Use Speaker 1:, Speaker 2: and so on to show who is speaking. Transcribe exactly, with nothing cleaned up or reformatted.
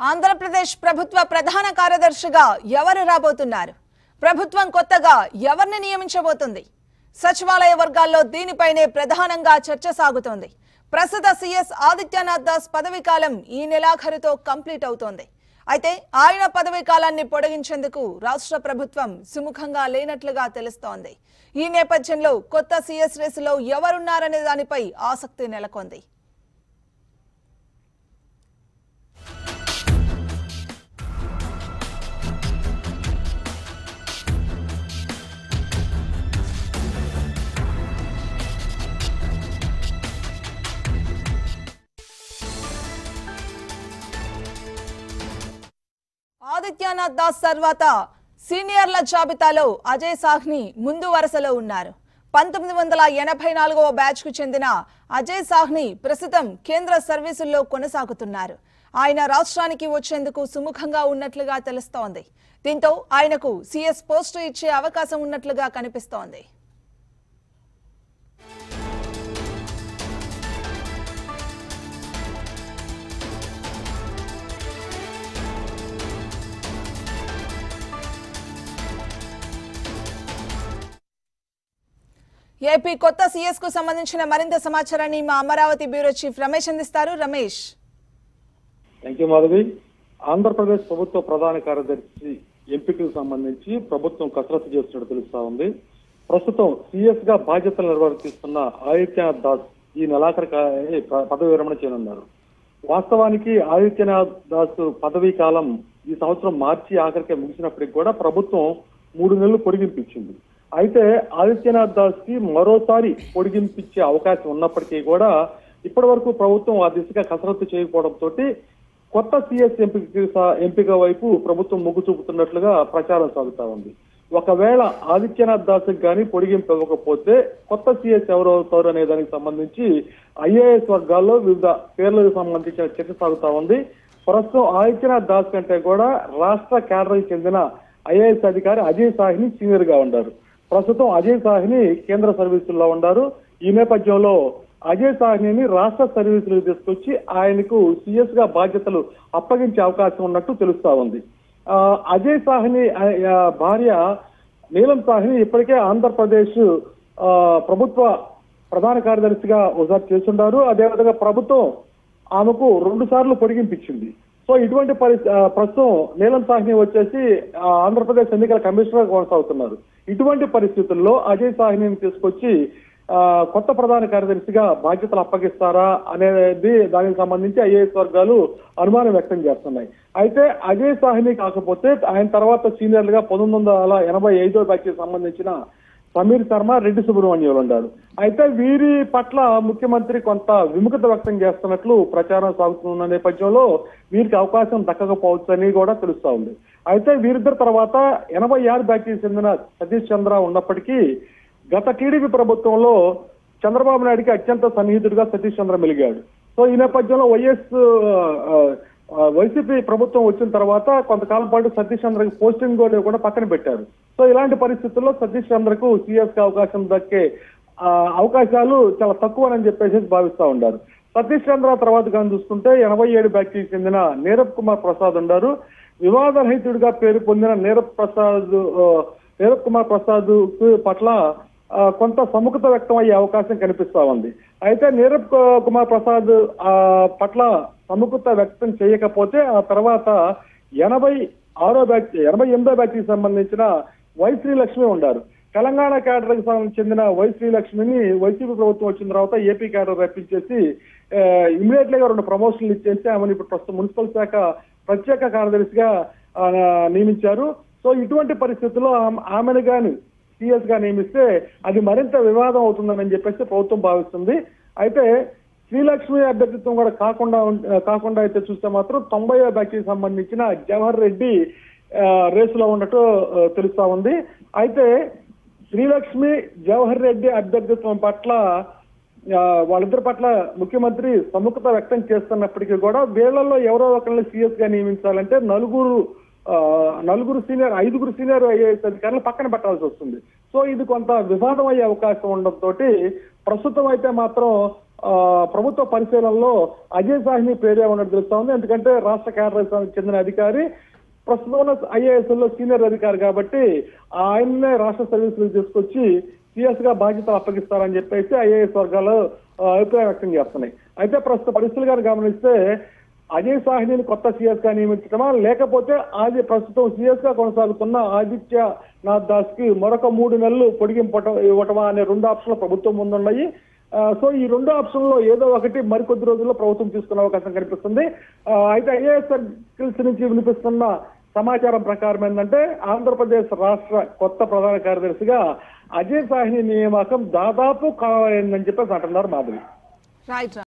Speaker 1: ఆంధ్రప్రదేశ్ ప్రభుత్వ ప్రధాన కార్యదర్శిగా ఎవరు రాబోతున్నారు? ప్రభుత్వం కొత్తగా ఎవరిని నియమించబోతుంది? సచివాలయ వర్గాల్లో దీనిపైనే ప్రధానంగా చర్చ సాగుతోంది. ప్రస్తుత సీఎస్ ఆదిత్యనాథ్ దాస్ పదవీ కాలం ఈ నెలాఖరుతో కంప్లీట్ అవుతోంది. అయితే ఆయన పదవీ కాలాన్ని పొడిగించేందుకు రాష్ట్ర ప్రభుత్వం సుముఖంగా లేనట్లుగా తెలుస్తోంది. ఈ నేపథ్యంలో కొత్త సీఎస్ రేసులో ఎవరున్నారనే దానిపై ఆసక్తి నెలకొంది. ఆదిత్యనాథ్ దాస్ తర్వాత సీనియర్ల జాబితాలో అజయ్ సాహ్ని ముందు వరుసలో ఉన్నారు. పంతొమ్మిది వందల ఎనభై నాలుగవ బ్యాచ్ కు చెందిన అజయ్ సాహ్ని ప్రస్తుతం కేంద్ర సర్వీసుల్లో కొనసాగుతున్నారు. ఆయన రాష్ట్రానికి వచ్చేందుకు సుముఖంగా ఉన్నట్లుగా తెలుస్తోంది. దీంతో ఆయనకు సీఎస్ పోస్టు ఇచ్చే అవకాశం ఉన్నట్లుగా కనిపిస్తోంది. ఏపీ కొత్త సీఎస్ కు సంబంధించిన మరింత సమాచారాన్ని మా అమరావతి బ్యూరో చీఫ్ రమేష్ అందిస్తారు. రమేష్.
Speaker 2: Thank you Madhavi. ఆంధ్రప్రదేశ్ ప్రభుత్వ ప్రధాన కార్యదర్శి ఎంపికకు సంబంధించి ప్రభుత్వం కసరత్తు చేస్తున్నట్టు తెలుస్తా ఉంది. ప్రస్తుతం సీఎస్ గా బాధ్యతలు నిర్వర్తిస్తున్న ఆదిత్యనాథ్ దాస్ ఈ నెలాఖరు పదవి విరమణ చేయనున్నారు. వాస్తవానికి ఆదిత్యనాథ్ దాస్ పదవీ కాలం ఈ సంవత్సరం మార్చి ఆఖరికే ముగిసినప్పటికీ కూడా ప్రభుత్వం మూడు నెలలు పొడిగింపించింది. అయితే ఆదిత్యనాథ్ దాస్ కి మరోసారి పొడిగింపించే అవకాశం ఉన్నప్పటికీ కూడా ఇప్పటి వరకు ప్రభుత్వం ఆ దిశగా కసరత్తు చేయకపోవడంతో కొత్త సీఎస్ ఎంపిక ఎంపిక వైపు ప్రభుత్వం మొగ్గు చూపుతున్నట్లుగా ప్రచారం సాగుతా ఉంది. ఒకవేళ ఆదిత్యనాథ్ దాస్ కానీ పొడిగింపు ఇవ్వకపోతే కొత్త సీఎస్ ఎవరు అవుతారు అనే దానికి సంబంధించి ఐఏఎస్ వర్గాల్లో వివిధ పేర్లకు సంబంధించిన చర్చ సాగుతా ఉంది. ప్రస్తుతం ఆదిత్యనాథ్ దాస్ కంటే కూడా రాష్ట్ర కేడర్కి చెందిన ఐఏఎస్ అధికారి అజయ్ సాహ్ని సీనియర్ గా ఉన్నారు. ప్రస్తుతం అజయ్ సాహ్ని కేంద్ర సర్వీసుల్లో ఉన్నారు. ఈ నేపథ్యంలో అజయ్ సాహ్ని రాష్ట్ర సర్వీసులకు తీసుకొచ్చి ఆయనకు సీఎస్ గా బాధ్యతలు అప్పగించే అవకాశం ఉన్నట్టు తెలుస్తా ఉంది. అజయ్ సాహ్ని భార్య నీలం సాహ్ని ఇప్పటికే ఆంధ్రప్రదేశ్ ప్రభుత్వ ప్రధాన కార్యదర్శిగా ఒకసారి చేస్తున్నారు. అదేవిధంగా ప్రభుత్వం ఆమెకు రెండు సార్లు పొడిగింపించింది. సో ఇటువంటి పరిస్థితి ప్రస్తుతం నీలం సాహ్ని వచ్చేసి ఆంధ్రప్రదేశ్ ఎన్నికల కమిషనర్ కొనసాగుతున్నారు. ఇటువంటి పరిస్థితుల్లో అజయ్ సాహ్నిని తీసుకొచ్చి కొత్త ప్రధాన కార్యదర్శిగా బాధ్యతలు అప్పగిస్తారా అనేది దానికి సంబంధించి ఐఏఎస్ వర్గాలు అనుమానం వ్యక్తం చేస్తున్నాయి. అయితే అజయ్ సాహ్ని కాకపోతే ఆయన తర్వాత సీనియర్లుగా పంతొమ్మిది వందల ఎనభై ఐదో బ్యాచ్ కి సంబంధించిన సమీర్ శర్మ, రెడ్డి సుబ్రహ్మణ్యులు ఉన్నారు. అయితే వీరి పట్ల ముఖ్యమంత్రి కొంత విముఖత వ్యక్తం చేస్తున్నట్లు ప్రచారం సాగుతున్న నేపథ్యంలో వీరికి అవకాశం దక్కకపోవచ్చు అని కూడా తెలుస్తా ఉంది. అయితే వీరిద్దరి తర్వాత ఎనభై ఆరు బ్యాచ్ కి చెందిన సతీష్ చంద్ర ఉన్నప్పటికీ గత టీడీపీ ప్రభుత్వంలో చంద్రబాబు నాయుడికి అత్యంత సన్నిహితుడిగా సతీష్ చంద్ర మెలిగాడు. సో ఈ నేపథ్యంలో వైఎస్ వైసీపీ ప్రభుత్వం వచ్చిన తర్వాత కొంతకాలం పాటు సతీష్ చంద్రకి పోస్టింగ్ కూడా పక్కన పెట్టారు. సో ఇలాంటి పరిస్థితుల్లో సతీష్ చంద్రకు సీఎస్ కి అవకాశం దక్కే అవకాశాలు చాలా తక్కువని చెప్పేసి భావిస్తా ఉన్నారు. సతీష్ చంద్ర తర్వాత కానీ చూసుకుంటే ఎనభై ఏడు బ్యాచ్ కి చెందిన నీరబ్ కుమార్ ప్రసాద్ ఉన్నారు. వివాదరహితుడిగా పేరు పొందిన నీరబ్ ప్రసాద్ నీరబ్ కుమార్ ప్రసాద్ పట్ల కొంత సముఖత వ్యక్తం అయ్యే అవకాశం కనిపిస్తా ఉంది. అయితే నీరబ్ కుమార్ ప్రసాద్ ఆ పట్ల సముఖత వ్యక్తం చేయకపోతే ఆ తర్వాత ఎనభై ఆరో బ్యాచ్ ఎనభై ఎనిమిదో బ్యాచ్ కి సంబంధించిన వై శ్రీలక్ష్మి ఉన్నారు. తెలంగాణ కేడర్కి చెందిన వై శ్రీలక్ష్మిని వైసీపీ ప్రభుత్వం వచ్చిన తర్వాత ఏపీ కేడర్ రప్పించేసి ఇమీడియట్ గా రెండు ప్రమోషన్లు ఇచ్చేసి ఆమెను ఇప్పుడు ప్రస్తుతం మున్సిపల్ శాఖ ప్రత్యేక కార్యదర్శిగా నియమించారు. సో ఇటువంటి పరిస్థితుల్లో ఆమెను గాని సీఎస్ గా నియమిస్తే అది మరింత వివాదం అవుతుందని చెప్పేసి ప్రభుత్వం భావిస్తుంది. అయితే శ్రీలక్ష్మి అభ్యర్థిత్వం కూడా కాకుండా కాకుండా అయితే చూస్తే మాత్రం తొంభై బ్యాచ్ కి సంబంధించిన జవహర్ రెడ్డి రేసులో ఉన్నట్టు తెలుస్తా ఉంది. అయితే శ్రీలక్ష్మి జవహర్ రెడ్డి అభ్యర్థిత్వం పట్ల వాళ్ళిద్దరి పట్ల ముఖ్యమంత్రి సముఖత వ్యక్తం చేస్తున్నప్పటికీ కూడా వీళ్లలో ఎవరో ఒకరిని సీఎస్ గా నియమించాలంటే నలుగురు నలుగురు సీనియర్ ఐదుగురు సీనియర్ ఐఏఎస్ అధికారులు పక్కన పెట్టాల్సి వస్తుంది. సో ఇది కొంత వివాదం అయ్యే అవకాశం ఉండడంతో ప్రస్తుతం అయితే మాత్రం ప్రభుత్వ పరిశీలనలో అజయ్ సాహ్ని పేరే ఉన్నట్టు తెలుస్తా ఉంది. ఎందుకంటే రాష్ట్ర కార్యదర్శికి చెందిన అధికారి, ప్రస్తుతం ఐఏఎస్ లో సీనియర్ అధికారి కాబట్టి ఆయన్నే రాష్ట్ర సర్వీసులు తీసుకొచ్చి సిఎస్ గా బాధ్యతలు అప్పగిస్తారని చెప్పేసి ఐఏఎస్ వర్గాలు అభిప్రాయం వ్యక్తం చేస్తున్నాయి. అయితే ప్రస్తుత పరిస్థితులు గారు గమనిస్తే అజయ్ సాహ్నిని కొత్త సిఎస్ గా నియమించడమా, లేకపోతే ఆది ప్రస్తుతం సిఎస్ గా కొనసాగుతున్న ఆదిత్య నాథ్ దాస్ కి మరొక మూడు నెలలు పొడిగింపటం ఇవ్వటమా అనే రెండు ఆప్షన్లు ప్రభుత్వం ముందున్నాయి. సో ఈ రెండు ఆప్షన్ లో ఏదో ఒకటి మరికొద్ది రోజుల్లో ప్రభుత్వం తీసుకునే అవకాశం కనిపిస్తుంది. అయితే ఐఏఎస్ సర్కిల్స్ నుంచి వినిపిస్తున్న సమాచారం ప్రకారం ఏంటంటే ఆంధ్రప్రదేశ్ రాష్ట్ర కొత్త ప్రధాన కార్యదర్శిగా అజయ్ సాహ్ని నియామకం దాదాపు ఖాయమైందని చెప్పేసి అంటున్నారు మాధవి.
Speaker 1: రైట్.